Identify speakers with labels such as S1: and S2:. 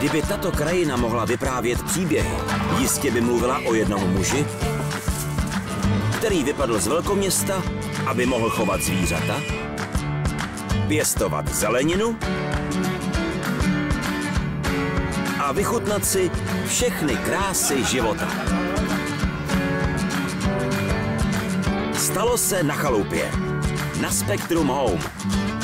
S1: Kdyby tato krajina mohla vyprávět příběhy, jistě by mluvila o jednom muži, který vypadl z velkoměsta, aby mohl chovat zvířata, pěstovat zeleninu a vychutnat si všechny krásy života. Stalo se na chalupě, na Spectrum Home.